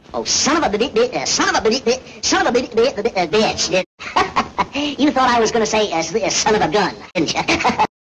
Oh, son of a bitch. You thought I was going to say son of a gun, didn't you?